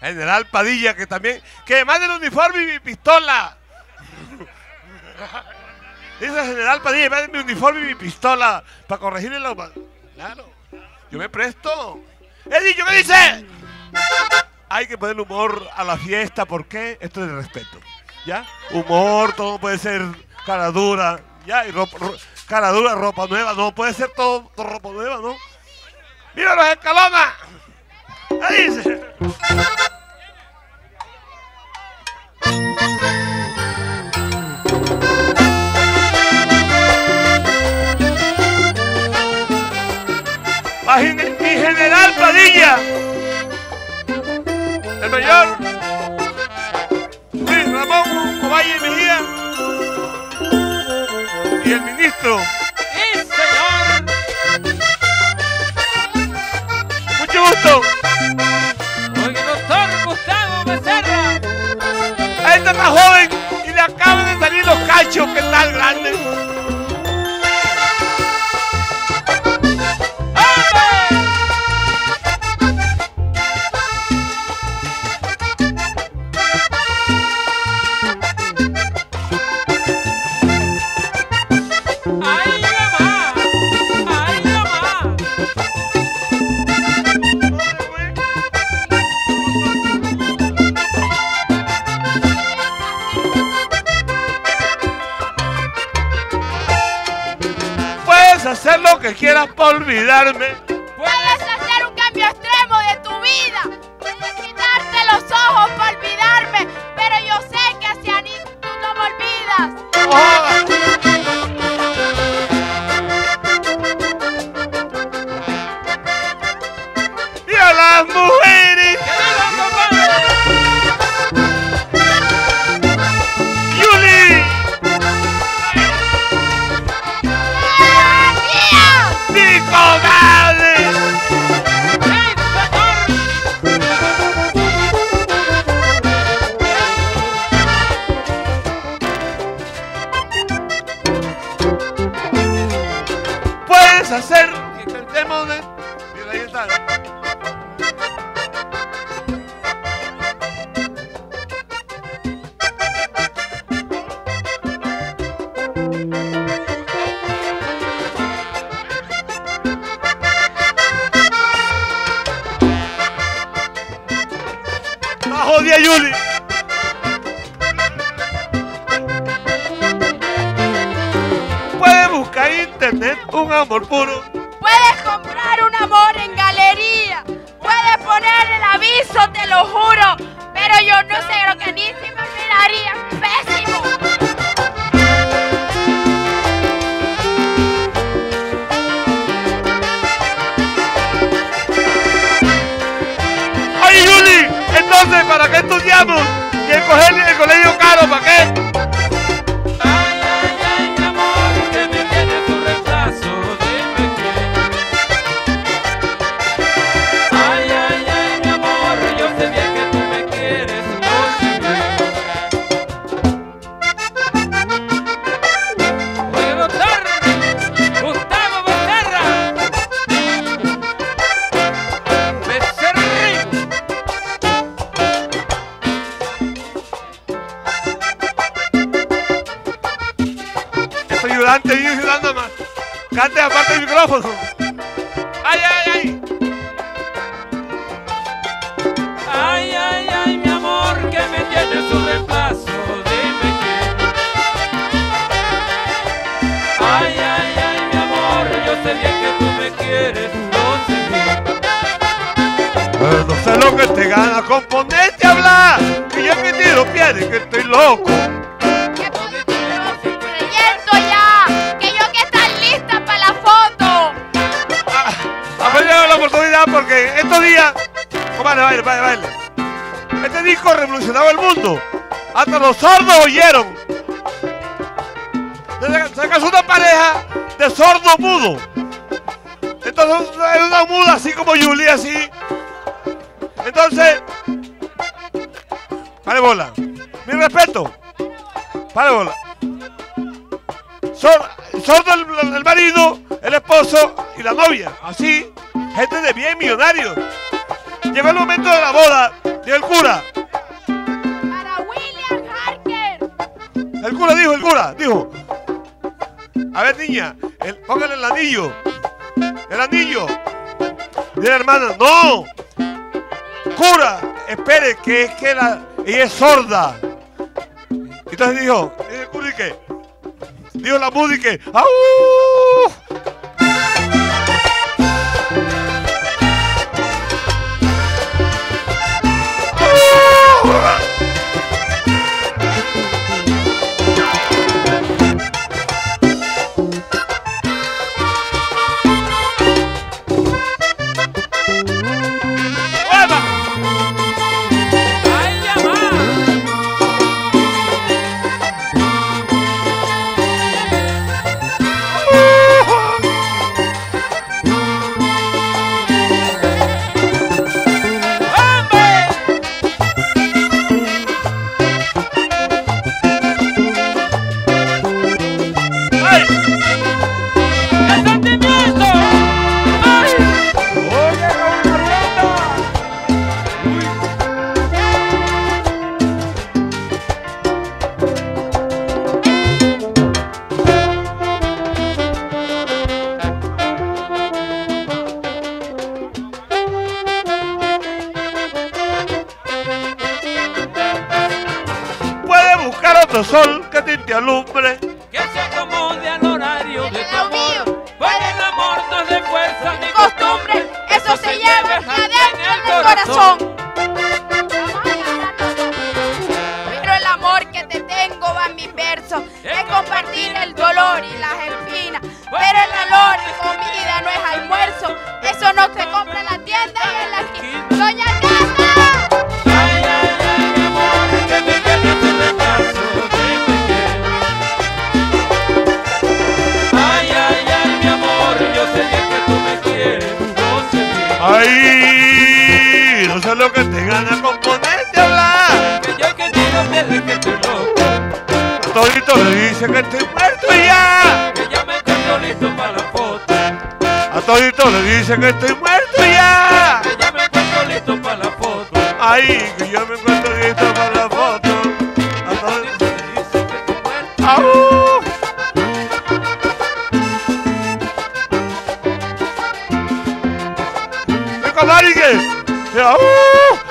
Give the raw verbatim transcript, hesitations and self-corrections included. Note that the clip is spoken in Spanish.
General Padilla, que también... ¡Que me mande el uniforme y mi pistola! Dice el General Padilla, me mande mi uniforme y mi pistola para corregirle la... Claro, yo me presto. He dicho, ¿qué dice? Hay que poner humor a la fiesta, ¿por qué? Esto es de respeto, ¿ya? Humor, todo puede ser cara dura, ¿ya? Y ropa, ro, cara dura, ropa nueva, no puede ser todo, todo ropa nueva, ¿no? ¡Viva los Escalona! Ahí dice. Mi General Padilla, el mayor Luis Ramón Ovalle Mejía y el ministro. ¡Sí, señor! Mucho gusto. Oiga, doctor Gustavo Becerra. Ahí está más joven y le acaban de salir los cachos, que tal grande. Hacer lo que quieras para olvidarme. Puedes hacer un cambio extremo de tu vida. Puedes quitarte los ojos para olvidarme, pero yo sé que hacia mí tú no me olvidas. Oh. Y a las mujeres. Yuli. ¡Mi comadre! Puedes hacer que cantemos de... Mira, ahí está. Jodía Yuli. Puedes buscar en internet un amor puro. Puedes comprar un amor en galería. Puedes poner el aviso, te lo juro. Pero yo no sé lo que ni si me olvidaría. Pésimo. Oye, Yuli, entonces, ¿para qué estudiamos? Y el colegio, el colegio caro, ¿para qué? Ay, ay, ay, mi amor, que me tiene tu reemplazo, dime quién. Ay, ay, ay, mi amor, yo sé bien que tú me quieres, yo sé bien. Oye, doctor Gustavo Becerra. Becerra. Ayudante, y ayudando más. Cante aparte del micrófono. ¡Ay, ay, ay! Ay, ay, ay, mi amor, que me tiene su reemplazo, dime quién. Ay, ay, ay, mi amor, yo sé bien que tú me quieres, yo sé bien. Pero no sé lo que te gana con ponerte a hablar. Que yo que tiro piedras, que estoy loco. Porque estos días, comadre, baile, baile, baile. Este disco revolucionaba el mundo. Hasta los sordos oyeron. Se casó una pareja de sordo mudo. Entonces es una muda así como Yuli, así. Entonces, pare bola. Mi respeto. Pare bola. Sor, sordo el, el marido, el esposo y la novia. Así. Gente de bien, millonarios. Llegó el momento de la boda Dijo el cura. Para William Harker. El cura dijo, el cura dijo. A ver, niña, el, póngale el anillo. El anillo. Dile, hermana, no. Cura, espere, que es que la, ella es sorda. Entonces dijo, dijo el cura y que, dijo la muda y que, ¡au! Sol que te, te alumbre, que se acomode al horario de tu amor, pues el amor no es de fuerza ni costumbre, eso se lleva adentro del corazón. Pero el amor que te tengo va en mis versos, es compartir el dolor y las espinas, pero el valor de comida no es almuerzo, eso no se compra en la tienda y en la esquina. ¡Doña Tata! Ay, ay, ay, mi amor, que me quede tu retraso. Ay, no sé lo que te gana con ponerte a hablar. Que yo que digo desde que estoy loco. A todito le dice que estoy muerto ya. Que ya me encuentro listo para la foto. A todito le dice que estoy muerto ya. Que ya me encuentro listo para la foto. Ay, que yo me encuentro listo para la foto. A todito le dice que estoy muerto. ¡Au! ¡Comadre! ¡Uh!